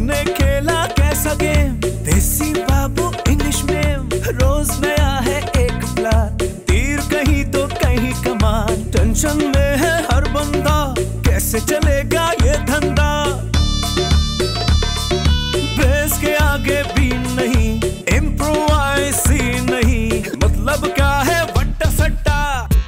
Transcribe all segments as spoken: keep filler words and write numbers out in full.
तूने खेला कैसा गेम, देसी बाबू इंग्लिश में, रोज नया है एक प्लान, तीर कहीं तो कहीं कमान, टेंशन में है हर बंदा, कैसे चलेगा ये धंधा, बेस के आगे भी नहीं, इम्प्रोवाइज ही नहीं, मतलब क्या है वट्टा सट्टा,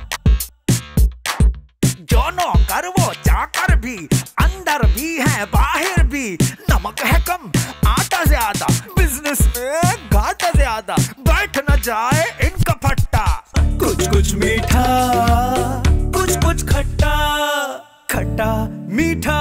जो नौकर वो जाकर भी, अंदर भी है बाहर भी, नमक है कम आटा ज्यादा, बिजनेस में घाटा ज्यादा, बैठ न जाए इनका फट्टा, कुछ कुछ मीठा कुछ कुछ खट्टा, खट्टा मीठा।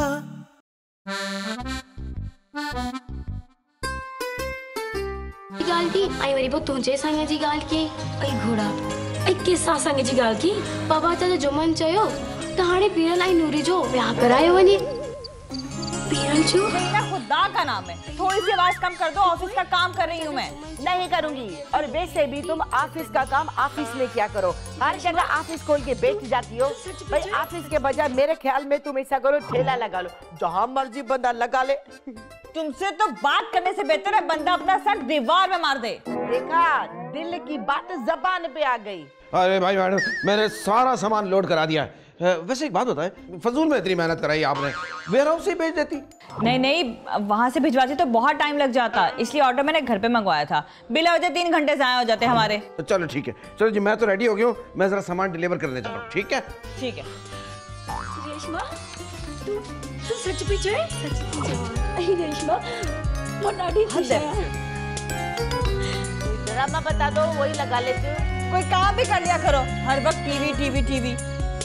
गाल की आई वरी बहुत तुझे सांगाची गाल की आई घोड़ा आई किस्सा सांगाची गाल की बाबा चाचा जुमन चयो तहाड़े पीरल आई नूरी जो ब्याह करायो वनी पीरल जो मेरा खुदा का नाम है, थोड़ी सी आवाज कम कर दो, ऑफिस का काम कर रही हूँ मैं। नहीं करूंगी, और वैसे भी तुम ऑफिस का काम ऑफिस में क्या करो, हर जगह ऑफिस खोल के बैठ जाती हो। भाई ऑफिस के बजाय मेरे ख्याल में तुम ऐसा करो ठेला लगा लो, जहाँ मर्जी बंदा लगा ले। तुमसे तो बात करने से बेहतर है बंदा अपना सर दीवार में मार दे। देखा, दिल की बात जबान पे आ गई। अरे भाई मैडम, मैंने सारा सामान लोड करा दिया है। वैसे एक बात बताएं, फजूल में इतनी मेहनत कराई आपने, वेयर हाउस से भेज देती। नहीं नहीं, वहां से भिजवाती तो बहुत टाइम लग जाता, इसलिए ऑर्डर मैंने घर पे मंगवाया था, बिना वजह तीन घंटे ज़ाया हो जाते हमारे। चलो ठीक है, चलो जी मैं तो रेडी हो गया हूँ, मैं जरा सामान डिलीवर करने जा रहा हूँ। ठीक है ठीक है। रेशमा तू तू सच पीछे है, सच पीछे आई रेशमा मोनाडी खुश है। ड्रामा बता दो, वही लगा लेते हो। कोई काम भी कर लिया करो, हर वक्त टीवी टीवी टीवी।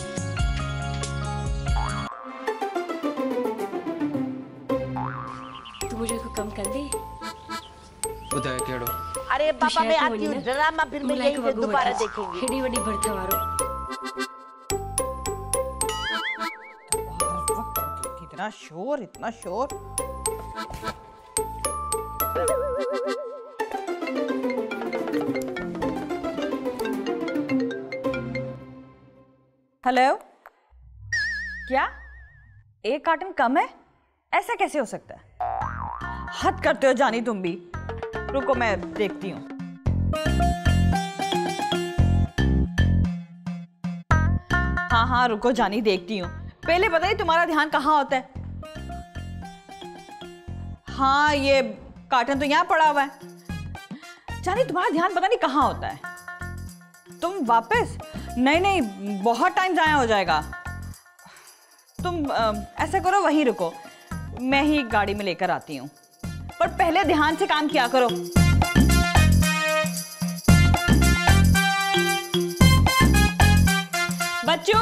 तू मुझे को कम कर दे। बताया केड़ो। अरे पापा मैं आती हूँ, ड्रामा फिर मैं यहीं से दोबारा देखेंगे। हेडी वडी भरते वारो। इतना शोर, इतना शोर। हेलो, क्या एक कार्टन कम है? ऐसा कैसे हो सकता है? हद करते हो जानी तुम भी। रुको मैं देखती हूँ। हाँ हाँ रुको जानी, देखती हूँ। पहले बताइए तुम्हारा ध्यान कहाँ होता है? हाँ ये कार्टन तो यहाँ पड़ा हुआ है। जानी तुम्हारा ध्यान पता नहीं कहाँ होता है। तुम वापस? नहीं नहीं, बहुत टाइम ज़ाया हो जाएगा। तुम आ, ऐसा करो वहीं रुको, मैं ही गाड़ी में लेकर आती हूँ, पर पहले ध्यान से काम किया करो। बच्चू,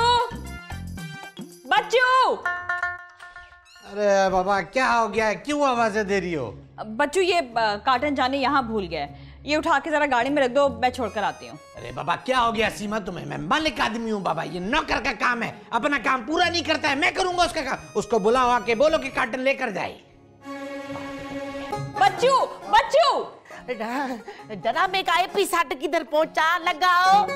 बच्चू। अरे बाबा क्या हो गया है, क्यों आवाजें दे रही हो? बच्चू ये कार्टन जाने यहाँ भूल गया है, ये उठा के जरा गाड़ी में रख दो, मैं छोड़कर आती हूँ। अरे बाबा क्या हो गया सीमा तुम्हें? मैं मालिक आदमी हूँ बाबा, ये नौकर का काम है, अपना काम पूरा नहीं करता है, मैं करूंगा उसका काम। उसको बुलाओ, आके बोलो कि कार्टन लेकर जाए। बच्चू, बच्चू। ड्रामे का एपिसोड किधर पहुंचा, लगाओ।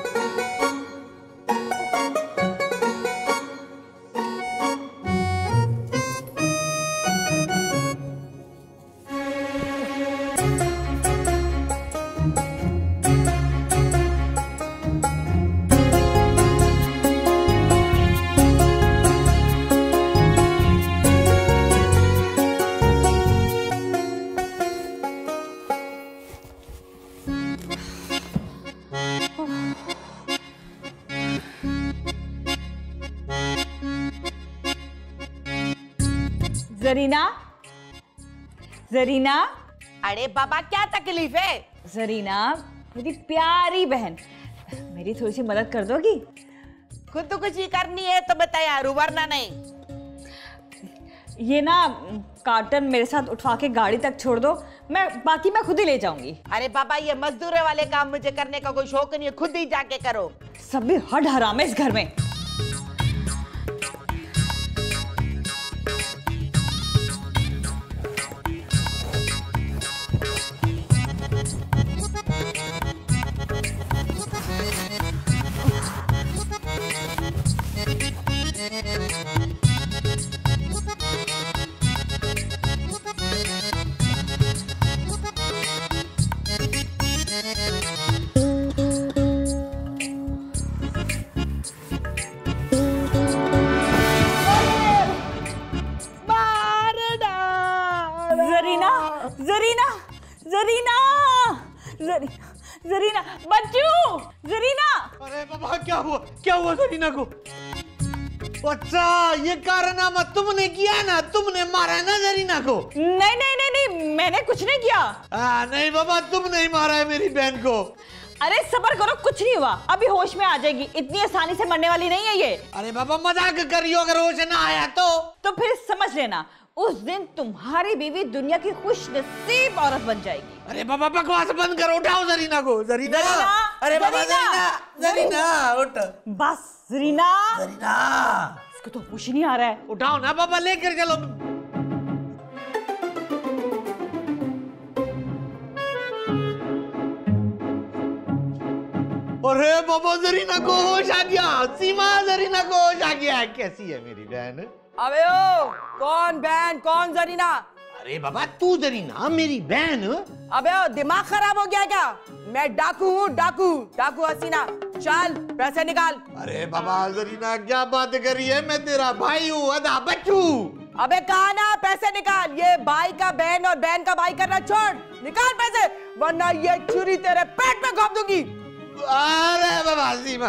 जरीना, जरीना। अरे बाबा क्या तकलीफ है? जरीना मेरी प्यारी बहन, मेरी थोड़ी सी मदद कर दोगी? खुद तो कुछ ही करनी है तो मैं तैयार हूँ, वरना नहीं। ये ना कार्टन मेरे साथ उठवा के गाड़ी तक छोड़ दो, मैं बाकी मैं खुद ही ले जाऊंगी। अरे बाबा ये मजदूर वाले काम मुझे करने का कोई शौक नहीं है, खुद ही जाके करो। सब भी हड हराम है इस घर में। जरीना, जरी, जरीना, बच्चू, जरीना। अरे बाबा क्या हुआ, क्या हुआ जरीना को? अच्छा ये कारनामा तुमने किया ना, तुमने मारा है ना जरीना को? नहीं नहीं नहीं नहीं, मैंने कुछ नहीं किया। आ, नहीं बाबा तुमने ही मारा है मेरी बहन को। अरे सब्र करो, कुछ नहीं हुआ, अभी होश में आ जाएगी, इतनी आसानी से मरने वाली नहीं है ये। अरे बाबा मजाक कर रही हो, अगर होश ना आया तो तो फिर समझ लेना, उस दिन तुम्हारी बीवी दुनिया की खुश नसीब औरत बन जाएगी। अरे बाबा बकवास बंद करो, उठाओ जरीना को। जरीना, जरीना, अरे बाबा जरीना, जरीना, जरीना उठ। बस जरीना, जरीना इसको तो होश ही नहीं आ रहा है। उठाओ ना बाबा, लेकर चलो। अरे बाबा जरीना को होश आ गया, सीमा जरीना को होश आ गया। कैसी है मेरी बहन? अबे ओ, कौन बहन कौन जरीना? अरे बाबा तू जरीना मेरी बहन। अबे ओ, दिमाग खराब हो गया क्या? मैं डाकू हूँ, डाकू, डाकू हसीना। चल पैसे निकाल। अरे बाबा जरीना क्या बात कर रही है, मैं तेरा भाई हूँ, अदा बच्चू। अबे कहा ना पैसे निकाल, ये भाई का बहन और बहन का भाई करना छोड़, निकाल पैसे वरना ये छुरी तेरे पेट में घोंप दूंगी। अरे बाबा सीमा।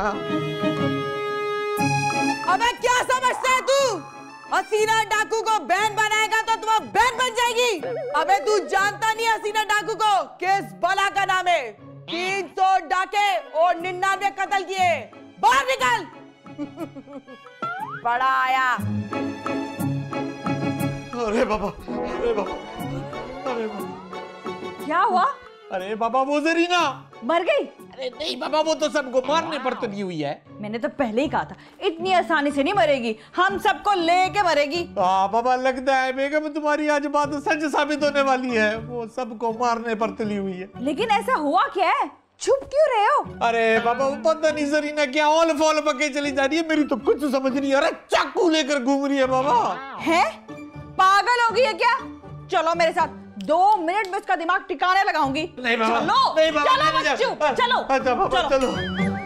अबे क्या समझता है तू? हसीना डाकू को बहन बनाएगा तो तुम बहन बन जाएगी। अबे तू जानता नहीं हसीना डाकू को किस बला का नाम है? तीन सौ डाके और निन्यानवे कत्ल किए। बाहर निकल। बड़ा आया। अरे बाबा, अरे बाबा, अरे बाबा। क्या हुआ? अरे बाबा वो जरीना मर गई? अरे नहीं बाबा, वो तो सबको मारने पर तुली हुई है। मैंने तो पहले ही कहा था, इतनी आसानी से नहीं मरेगी, हम सबको लेके मरेगी। हाँ बाबा लगता है बेगम तुम्हारी आज बात सच साबित होने वाली है, वो सबको मारने पर तुली हुई है। लेकिन ऐसा हुआ क्या है? छुप क्यों रहे हो? अरे बाबा वो पता नहीं जरीना क्या ऑल फॉल पके चली जा रही है, मेरी तो कुछ समझ नहीं आ रहा, चाकू लेकर घूम रही है बाबा। है? पागल हो गई है क्या? चलो मेरे साथ, दो मिनट में उसका दिमाग ठिकाने लगाऊंगी। नहीं बाबा, चलो, नहीं बाबा, चलो नहीं बच्चू, जा- चलो, अच्छा बाबा चलो। चलो।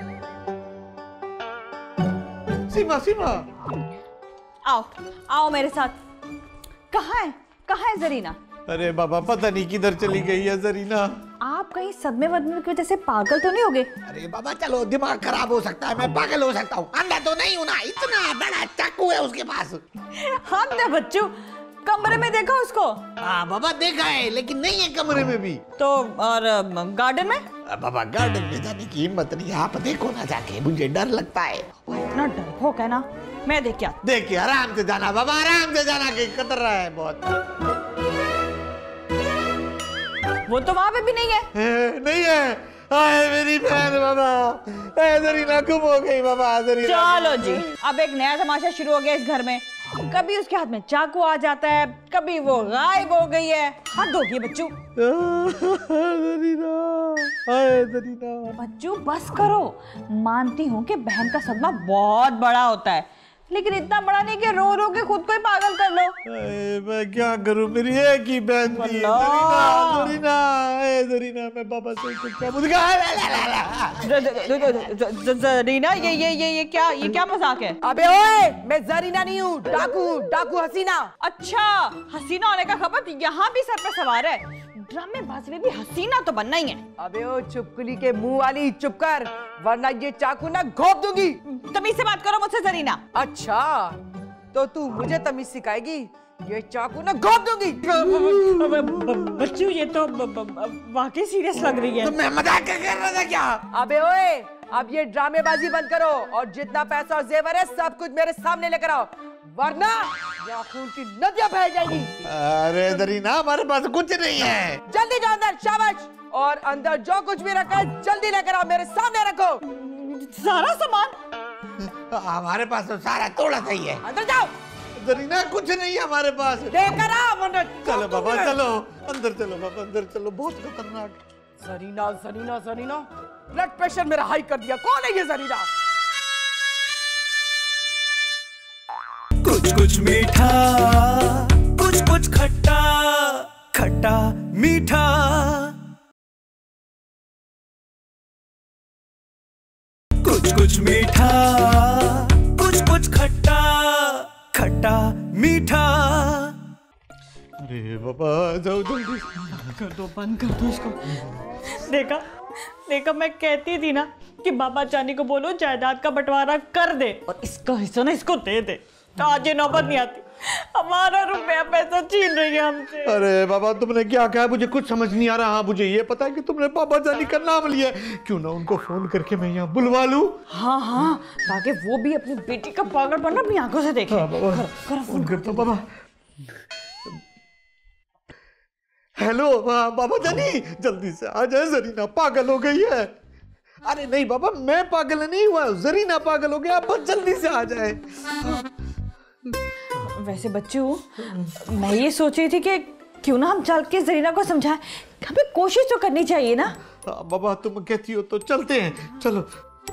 सीमा सीमा आओ, आओ मेरे साथ। कहाँ है, कहाँ है जरीना? अरे बाबा पता नहीं किधर चली गई है जरीना। आप कहीं सदमे वदमे की वजह से पागल तो नहीं हो गए? अरे बाबा चलो, दिमाग खराब हो सकता है, मैं पागल हो सकता हूँ, अंधा तो नहीं हूँ ना, इतना बड़ा चाकू है उसके पास। हाँ दे बच्चू, कमरे में देखा उसको? हाँ बाबा देखा है, लेकिन नहीं है कमरे में भी। तो और गार्डन में? बाबा गार्डन में जाने की हिम्मत नहीं, आप देखो ना जाके, मुझे डर लगता है। इतना डरपोक है ना, मैं देख क्या। देखिए आराम से जाना बाबा, आराम से जाना, कहीं खतरा रहा है बहुत। वो तो वहां पे भी नहीं है। है, नहीं है। आए मेरी बहन बाबा, ऐ जरीना गुम हो गई बाबा, जरीना। चलो जी, अब एक नया तमाशा शुरू हो गया इस घर में। कभी उसके हाथ में चाकू आ जाता है, कभी वो गायब हो गई है। हद होगी बच्चू। जरीना, आए जरीना। बच्चू बस करो, मानती हूँ कि बहन का सदमा बहुत बड़ा होता है, लेकिन इतना बड़ा नहीं कि रो रो के खुद को ही पागल कर लो। आए, मैं क्या करूं, मेरी एक ही बहन थी। जरीना, जरीना, आए जरीना, मैं बाबा से कुछ क्या मुझे जरीना, ये ये ये ये क्या, ये क्या मजाक है? अबे ओए, मैं जरीना नहीं हूँ, डाकू, डाकू हसीना। अच्छा, हसीना होने का खबर यहाँ भी सर पे सवार है। ड्रामेबाज में भी हसीना तो बनना ही है। अबे ओ चुपकुली के मुंह वाली, चुप कर वरना ये चाकू ना घोंप दूंगी। तमीज से बात करो मुझसे जरीना। अच्छा तो तू मुझे तमीज सिखाएगी, ये चाकू ना घोंप दूंगी। बच्चू ये तो वाकई सीरियस लग रही है। तो मैं मजाक कर रहा था क्या? अबे ओए, अब ये ड्रामेबाजी बंद करो और जितना पैसा और जेवर है सब कुछ मेरे सामने लेकर आओ, वरना यहाँ खून की नदियां बह जाएगी। अरे जरीना, हमारे पास कुछ नहीं है। जल्दी जाओ अंदर, शाबाश। और अंदर जो कुछ भी रखा है जल्दी लेकर आओ, मेरे सामने रखो। सारा सामान? हमारे पास तो सारा थोड़ा सा ही है। अंदर जाओ। जरीना कुछ नहीं है हमारे पास। लेकर आओ वरना चलो बाबा चलो, अंदर चलो बाबा, अंदर चलो, बहुत खतरनाक। जरीना, जरीना, जरीना, ब्लड प्रेशर मेरा हाई कर दिया। कौन है ये जरीना? कुछ कुछ मीठा, कुछ कुछ खट्टा, खट्टा मीठा। कुछ कुछ मीठा, कुछ कुछ खट्टा, खट्टा मीठा। अरे बाबा जाओ जल्दी कर दो, बंद कर दो इसको। देखा देखा, मैं कहती थी ना कि बाबा चानी को बोलो जायदाद का बंटवारा कर दे और इसका हिस्सा ना इसको दे दे, तो आज ये नौबत नहीं आती। हमारा रुपया पैसा छीन रही है हमसे। अरे बाबा तुमने क्या कहा मुझे कुछ समझ नहीं आ रहा। हाँ मुझे ये पता है कि तुमने बाबा जानी का नाम लिया, क्यों ना उनको फोन करके मैं यहाँ बुलवा लूं। हाँ हाँ, ताकि वो भी अपनी बेटी का पागलपन अपनी आंखों से देखे। हाँ बाबा, कर, कर फोन करता हूँ बाबा। हेलो बाबा जानी, जल्दी से आ जाए, जरीना पागल हो गई है। अरे नहीं बाबा, मैं पागल नहीं हुआ, जरीना पागल हो गया, बस जल्दी से आ जाए। वैसे बच्चू, मैं ये सोच रही थी कि क्यों ना हम चल के जरीना को समझाएं, हमें कोशिश तो करनी चाहिए ना। बाबा तुम कहती हो तो चलते हैं, चलो।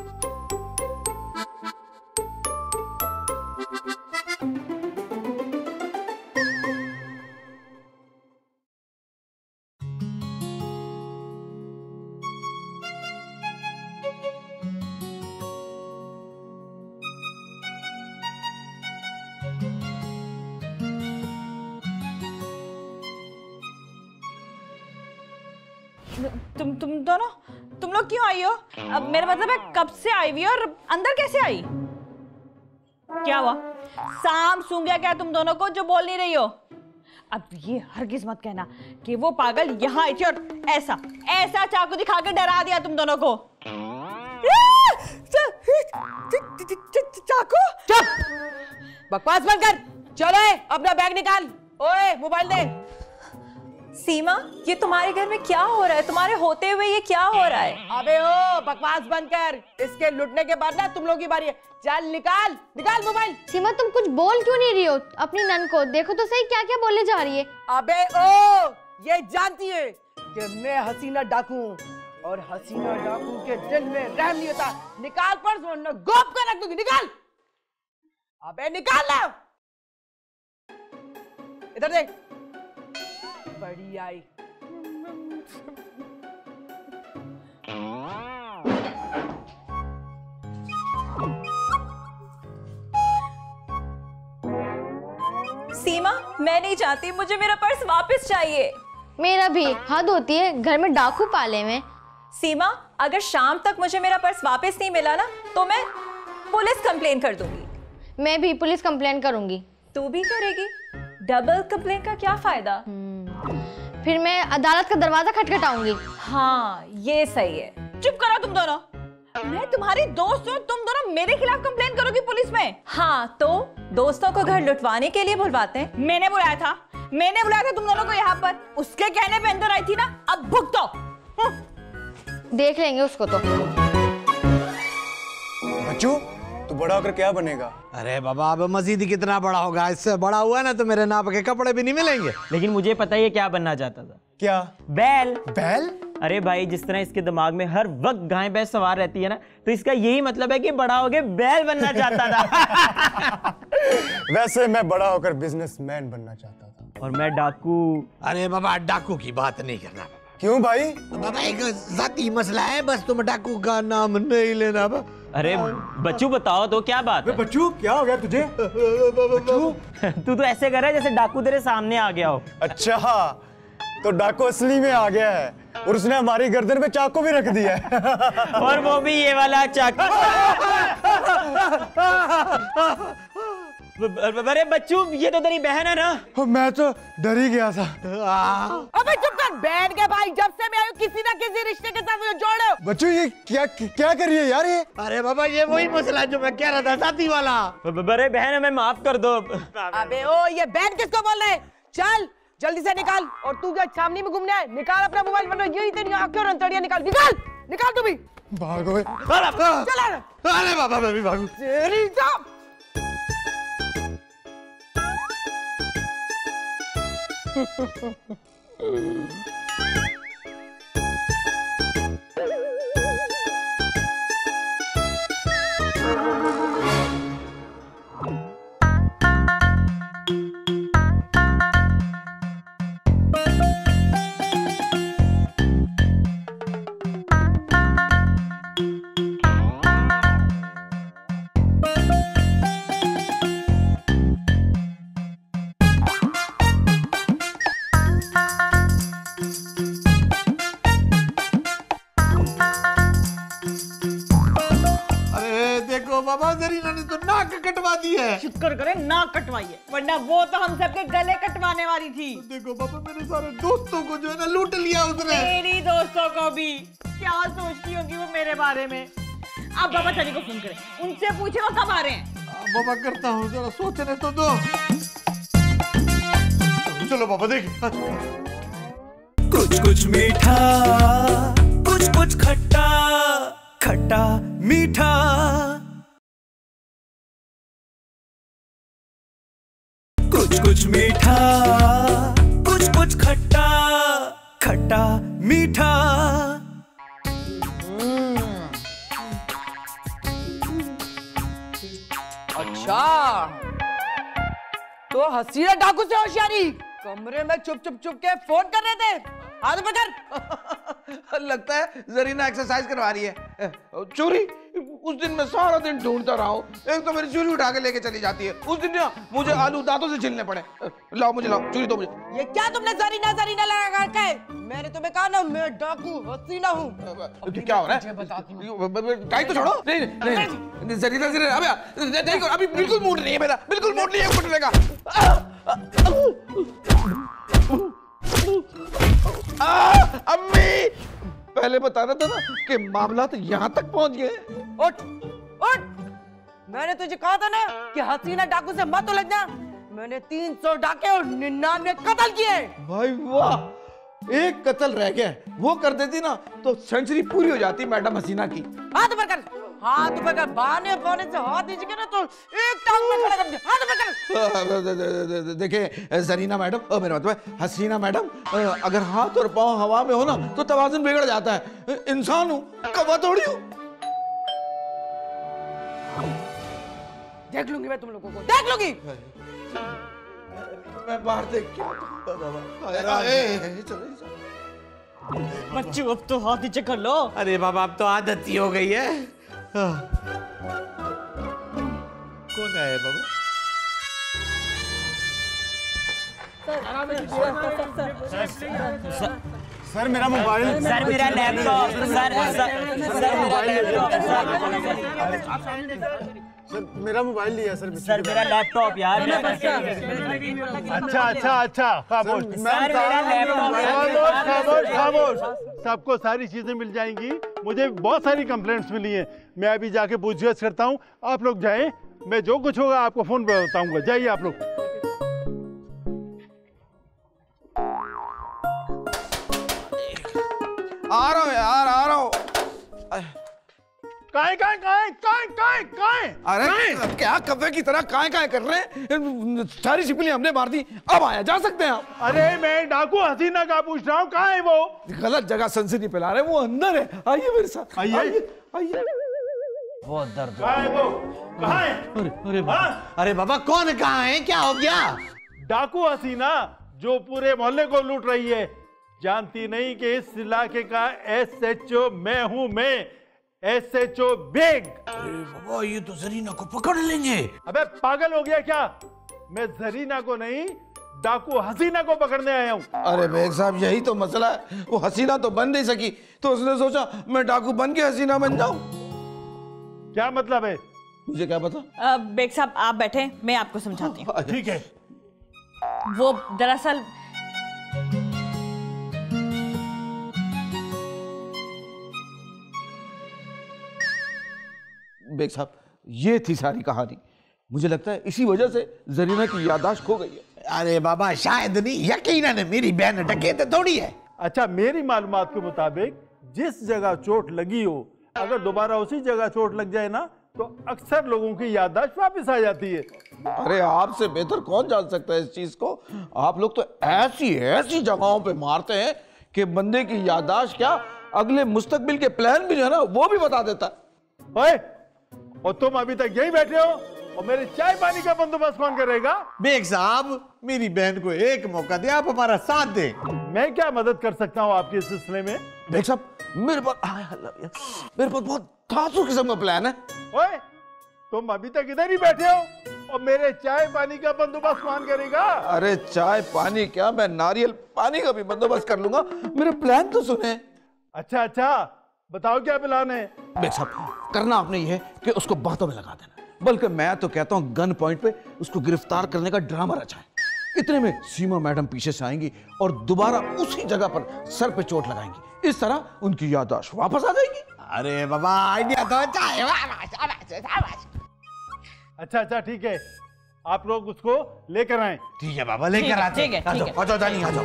तुम तुम दोनों तुम लोग क्यों आई हो? अब मेरा मतलब है कब से आई हुई और अंदर कैसे आई? क्या हुआ? सांप सूंघ गया क्या तुम दोनों को जो बोल नहीं रही हो? अब ये हरगिज मत कहना कि वो पागल यहाँ आई थी और ऐसा ऐसा चाकू दिखा के डरा दिया तुम दोनों को। चाकू? चुप! बकवास बंद कर। चलो अपना बैग निकाल। ओए मोबाइल दे। सीमा, ये तुम्हारे घर में क्या हो रहा है? तुम्हारे होते हुए ये क्या हो रहा है? अबे ओ बकवास बंद कर। इसके लुटने के बाद ना तुम लोग की बारी है। चल निकाल निकाल मोबाइल। सीमा तुम कुछ बोल क्यों नहीं रही हो अपनी नन को? देखो तो सही क्या क्या बोलने जा रही है। अबे ओ, ये जानती है कि मैं हसीना डाकू हूँ और हसीना डाकू के दिल में रहम नहीं होता। निकाल पर्स वरना गोप कर रख दूंगी। निकाल। अबे निकाल लो। इधर देख। बड़ी आई। सीमा, मैं नहीं चाहती, मुझे मेरा पर्स वापस चाहिए। मेरा भी हद होती है, घर में डाकू पाले में। सीमा, अगर शाम तक मुझे मेरा पर्स वापस नहीं मिला ना तो मैं पुलिस कंप्लेन कर दूंगी। मैं भी पुलिस कंप्लेन करूंगी। तू भी करेगी? डबल कंप्लेन का क्या फायदा? फिर मैं अदालत का दरवाजा खटखटाऊंगी। हाँ ये सही है। चुप करो तुम दोनों। मैं तुम्हारी दोस्त हूँ, तुम दोनों मेरे खिलाफ कंप्लेन करोगी पुलिस में? हाँ तो दोस्तों को घर लुटवाने के लिए बुलवाते हैं। मैंने बुलाया था, मैंने बुलाया था तुम दोनों को यहाँ पर। उसके कहने पे अंदर आई थी ना, अब भुगतो। देख लेंगे उसको तो। बच्चू, तू बड़ा होकर क्या बनेगा? अरे बाबा अब मजीद ही कितना बड़ा होगा, इससे बड़ा हुआ ना तो मेरे नाप के कपड़े भी नहीं मिलेंगे। लेकिन मुझे पता है ये क्या बनना चाहता था। क्या? बैल। बैल? अरे भाई, जिस तरह इसके दिमाग में हर वक्त गाय भैंस सवार रहती है ना, तो इसका यही मतलब है कि बड़ा होके बैल बनना चाहता था। वैसे मैं बड़ा होकर बिजनेसमैन बनना चाहता था। और मैं डाकू। अरे बाबा डाकू की बात नहीं करना। क्यों भाई? बाबा एक जाती मसला है, बस तुम डाकू का नाम नहीं लेना। अरे बच्चू बताओ तो क्या बात है? बच्चू क्या हो गया तुझे? बच्चू तू तो ऐसे कर रहा है जैसे डाकू तेरे सामने आ गया हो। अच्छा तो डाकू असली में आ गया है और उसने हमारी गर्दन पे चाकू भी रख दिया है। और वो भी ये वाला चाकू। अरे बच्चू, ये तो तेरी बहन है ना? मैं तो डर ही गया था। अबे चुप कर। बैठ के भाई, जब से मैं आयु किसी ना किसी रिश्ते के साथ मुझे जोड़ो। बच्चू ये क्या क्या कर रही है यार ये? अरे बाबा ये वही मसला जो मैं कह रहा था, साथी वाला। अरे बहन हमें माफ कर दो। अबे ओ, ये बहन किसको बोल रहा है? चल जल्दी से निकाल। और तू क्या सामने में घूमना है? निकाल अपना मोबाइल, वरना यही तेरी आंखें रंतड़ियां निकाल। निकाल निकाल तू भी। भागो। चला। अरे बाबा मैं भी भागू। तेरी जान। नाक कटवा दी है। शुक्र करे नाक कटवाइए, वरना वो तो हम सबके गले कटवाने वाली थी। देखो बाबा, मेरे सारे दोस्तों को जो है ना लूट लिया उसने। मेरी दोस्तों को भी। क्या सोचती होगी वो मेरे बारे में। अब बाबा चली को फोन करें, उनसे पूछे वो कब आ रहे हैं। बाबा करता हूँ, जरा सोचने तो दो। चलो बाबा देख। कुछ कुछ मीठा, कुछ कुछ खट्टा, खट्टा मीठा। कुछ कुछ मीठा, कुछ कुछ खट्टा, खट्टा मीठा। अच्छा, तो हसीना डाकू से होशियारी, कमरे में चुप चुप चुप के फोन कर रहे थे। हाथ पकड़। लगता है जरीना एक्सरसाइज करवा रही है। चोरी, उस दिन मैं सारा दिन ढूंढता रहा हूँ, एक तो मेरी चोरी उठा के लेके चली जाती है। उस दिन ना मुझे आलू दांतों से छीलने पड़े। लाओ मुझे, लाओ चोरी दो मुझे। ये क्या तुमने जरीना जरीना लगा करके? मैंने तुम्हें कहा ना मैं डाकू हसीना हूँ। क्या हो रहा है? टाइम तो छोड़ो। नहीं नहीं, जरीना जरीना अबे देखो, अभी बिल्कुल मूड नहीं है मेरा, बिल्कुल मूड नहीं है उठने का। अम्मी, पहले बताना था ना कि मामला तो यहाँ तक पहुँच गए। उठ उठ, मैंने तुझे कहा था ना कि हसीना डाकू से मत उलझना। मैंने तीन सौ डाके और निन्यानवे कत्ल किए। भाई वाह, एक कत्ल रह गया, वो कर देती ना तो सेंचुरी पूरी हो जाती मैडम हसीना की। हाथ ऊपर कर, हाथ ऊपर कर। बहाने बहाने से हाथ नीचे कर ना तो एक टांग में खड़ा कर दे। हाथ ऊपर कर। देखिए जरीना मैडम, मेरा मतलब हसीना मैडम, अगर हाथ और पांव हवा में हो ना तो तवाज़ुन बिगड़ जाता है। इंसान हूँ, कौवा थोड़ी हूँ। देख लूंगी मैं तुम लोगों को, देख लूंगी। मैं बाहर देख के बच्चों अब तो हाथ नीचे कर लो। अरे बाबा, अब तो आदत ही हो गई है। कौन आया बाबा? सर मेरा मोबाइल, सर मेरा लैपटॉप, सर सर मेरा लैपटॉप, सर मेरा मोबाइल लिया सर। सर मेरा लैपटॉप यार। अच्छा अच्छा अच्छा, खामोश खामोश खामोश। सबको सारी चीजें मिल जाएंगी। मुझे बहुत सारी कंप्लेंट्स मिली हैं, मैं अभी जाके पूछताछ करता हूँ। आप लोग जाएं, मैं जो कुछ होगा आपको फोन पर बताऊंगा। जाइए आप लोग। आ रहा हूँ यार, आ रहा हूँ। काहे काहे काहे काहे काहे काहे? अरे क्या कब्जे की तरह काहे काहे कर रहे हैं? सारी छिपलियां हमने मार दी, अब आया जा सकते हैं आप। अरे मैं डाकू हसीना का पूछ रहा हूँ, कहाँ है वो? गलत जगह सनसनी फैला रहे हैं, वो अंदर है। आइए मेरे साथ, आइए आइए। बहुत दर्द। कहाँ है वो? कहाँ है? अरे अरे बाबा, अरे बाबा कौन कहाँ है? क्या हो गया? डाकू हसीना जो पूरे मोहल्ले को लूट रही है, जानती नहीं कि इस इलाके का एस एच ओ मैं हूँ, मैं एस एच ओ बेग। अरे बाबा, ये तो जरीना को पकड़ लेंगे। अबे पागल हो गया क्या? मैं जरीना को नहीं, डाकू हसीना को पकड़ने आया हूँ। अरे बेग साहब, यही तो मसला है। वो हसीना तो बन नहीं सकी, तो उसने सोचा मैं डाकू बन के हसीना बन जाऊं। क्या मतलब है? मुझे क्या पता। बेग साहब आप बैठे, मैं आपको समझाती हूँ। ठीक है। वो दरअसल बेग साहब, ये थी सारी कहानी। मुझे लगता है इसी वजह से जरीना की याददाश्त खो गई है। अरे बाबा शायद नहीं, यकीनन मेरी बहन डकैत थोड़ी है। अच्छा, मेरी मालूमात के मुताबिक जिस जगह चोट लगी हो, अगर दोबारा उसी जगह चोट लग जाए ना तो अक्सर लोगों की याददाश्त वापस आ जाती है। अरे आपसे बेहतर कौन जान सकता है इस चीज को? आप लोग तो ऐसी ऐसी जगहों पे मारते हैं कि बंदे की याददाश्त क्या, अगले मुस्तकबिल के प्लान भी जो है ना वो भी बता देता है। ओए, और तुम अभी तक यही बैठे हो और मेरे चाय पानी का बंदोबस्त कौन करेगा? बेग साहब, मेरी बहन को एक मौका दे, आप हमारा साथ दें। मैं क्या मदद कर सकता हूँ आपके इस सिलसिले में? बेग साहब, मेरे पास मेरे पास बहुत धांसू किस्म का प्लान है। ओए, तुम अभी तक इधर ही बैठे हो और मेरे चाय पानी का बंदोबस्त कौन करेगा? अरे चाय पानी क्या, मैं नारियल पानी का भी बंदोबस्त कर लूंगा। मेरे प्लान तो सुने। अच्छा अच्छा, बताओ क्या प्लान है? बेग साहब, करना आपने ये है कि उसको बातों में लगा देना। बल्कि मैं तो कहता हूँ गन पॉइंट पे उसको गिरफ्तार करने का ड्रामा रचा है। इतने में सीमा मैडम पीछे से आएंगी और दोबारा उसी जगह पर सर पे चोट लगाएंगी। इस तरह उनकी याददाश्त वापस आ जाएगी। अरे बाबा आइडिया तो अच्छा है। अच्छा अच्छा ठीक है, आप लोग उसको लेकर आए। ठीक है बाबा, लेकर आते हैं। आ जाओ, आ जाओ जानी, आ जाओ।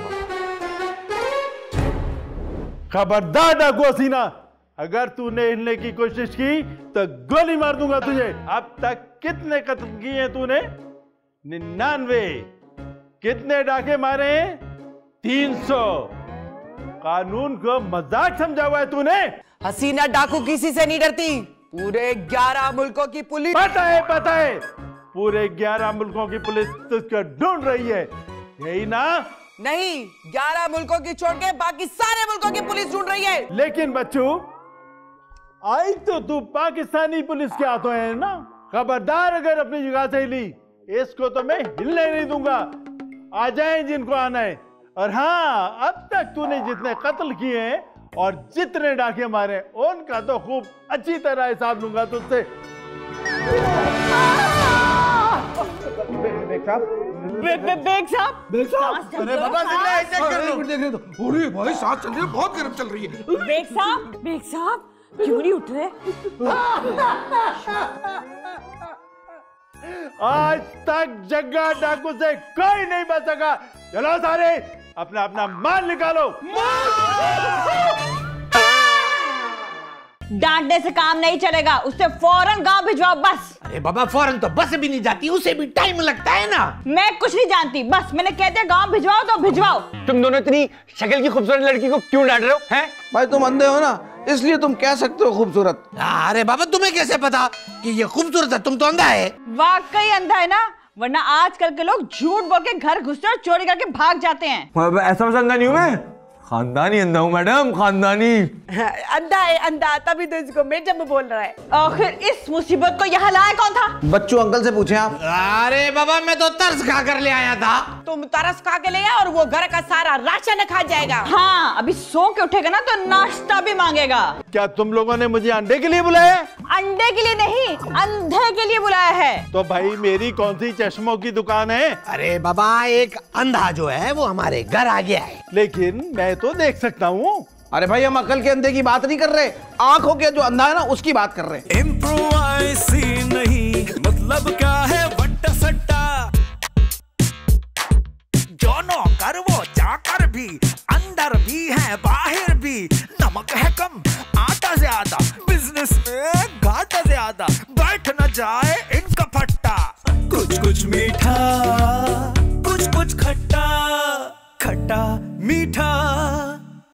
खबरदार डाकू हसीना, अगर तूने हिलने की कोशिश की तो गोली मार दूंगा तुझे। अब तक कितने कत्ल किए हैं तूने? निन्यानवे। कितने डाके मारे? तीन सौ। कानून को मजाक समझा हुआ है तूने। हसीना डाकू किसी से नहीं डरती, पूरे ग्यारह मुल्कों की पुलिस। पता है पता है, पूरे ग्यारह मुल्कों की पुलिस तुझको ढूंढ रही है, यही ना? नहीं, ग्यारह मुल्कों की छोड़ के बाकी सारे मुल्कों की पुलिस ढूंढ रही है। लेकिन बच्चू, आई तो तू पाकिस्तानी पुलिस के हाथों है ना। खबरदार अगर अपनी जगह से हिली, इसको तो मैं हिलने नहीं दूंगा। आ जाए जिनको आना है। और हाँ, अब तक तूने जितने कत्ल किए हैं और जितने डाके मारे, उनका तो खूब अच्छी तरह हिसाब लूंगा तुझसे। बेग साहब, बेग साहब, अरे बाबा चेक कर लो। देख रहे तो अरे भाई सांस चल रही है, बहुत गर्म चल रही है। बेग साहब, बेग साहब क्यों नहीं उठ रहे? आज तक जग्गा डाकू से कोई नहीं बच सका। चलो सारे अपना अपना माल निकालो। डांटने से काम नहीं चलेगा, उससे फौरन गांव भिजवाओ बस। अरे बाबा फौरन तो बस भी नहीं जाती, उसे भी टाइम लगता है ना। मैं कुछ नहीं जानती, बस मैंने कह दिया गांव भिजवाओ तो भिजवाओ। तुम दोनों इतनी शक्ल की खूबसूरत लड़की को क्यों डांट रहे हो? हैं? भाई तुम अंधे हो ना, इसलिए तुम कह सकते हो खूबसूरत। अरे बाबा तुम्हें कैसे पता कि ये खूबसूरत है? तुम तो अंधा है। वाकई अंधा है ना, वरना आजकल के लोग झूठ बोल के घर घुसते और चोरी करके भाग जाते हैं। ऐसा वैसा अंधा नहीं हूं मैं, खानदानी अंधा हूं मैडम, खानदानी। अंधा है अंधा, तभी तो इसको मैडम बोल रहा है। आखिर इस मुसीबत को यहाँ लाया कौन था? बच्चों अंकल से पूछें आप। अरे बाबा मैं तो तरस खा कर ले आया था। तुम तरस खा के ले आया और वो घर का सारा राशन खा जाएगा। हाँ, अभी सो के उठेगा ना तो नाश्ता भी मांगेगा। क्या तुम लोगों ने मुझे अंडे के लिए बुलाया? अंडे के लिए नहीं, अंधे के लिए बुलाया है। तो भाई मेरी कौन सी चश्मों की दुकान है? अरे बाबा एक अंधा जो है वो हमारे घर आ गया है। लेकिन मैं तो देख सकता हूँ। अरे भाई हम अकल के अंधे की बात नहीं कर रहे, आंखों के जो अंधा है ना उसकी बात कर रहे हैं। इम्प्रोवाइसी नहीं, मतलब क्या है वट्टा सट्टा। जो नौकर वो चाकर भी, अंदर भी है बाहर भी। नमक है कम आटा ज्यादा, बिजनेस में घाटा ज्यादा। बैठ न जाए इनका फट्टा। कुछ कुछ मीठा, कुछ कुछ खट्टा, खट्टा मीठा।